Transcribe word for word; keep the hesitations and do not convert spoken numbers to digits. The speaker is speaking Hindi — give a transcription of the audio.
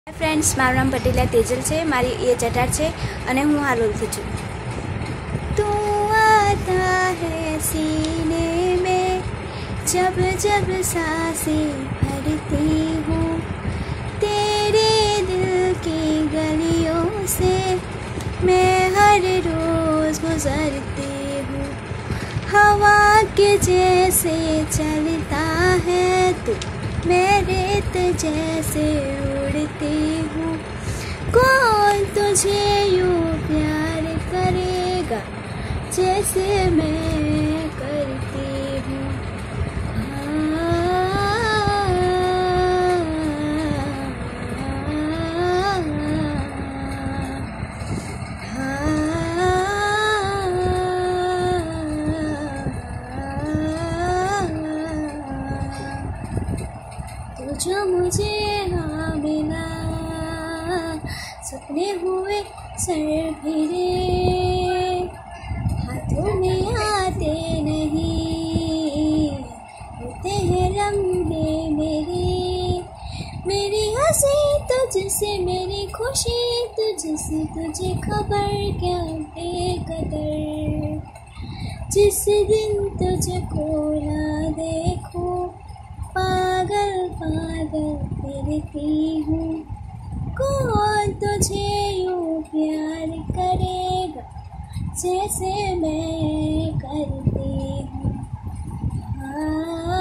फ्रेंड्स, मारू नाम पटेलिया तेजल है। मारी ये चटार है अने हूँ आ रोलती छू। तू आता है सीने में जब जब सांसें भरती हूँ, तेरे दिल की गलियों से मैं हर रोज गुजरती हूँ। हवा के जैसे चलता है तू, मैं रेत जैसे उड़ती हूँ। कौन तुझे यूँ प्यार करेगा जैसे मैं करती हूँ। तो जो मुझे हाँ मिला, सपने हुए सर फिरे, हाथों में आते नहीं, होते हैं लम्हे मेरे। मेरी हंसी तुझसे, मेरी खुशी तुझसे, तुझे खबर क्या बेकदर। जिस दिन तुझको ना देखूं, पागल पागल फिरती हूँ। कौन तुझे यूँ प्यार करेगा जैसे मैं करती हूँ।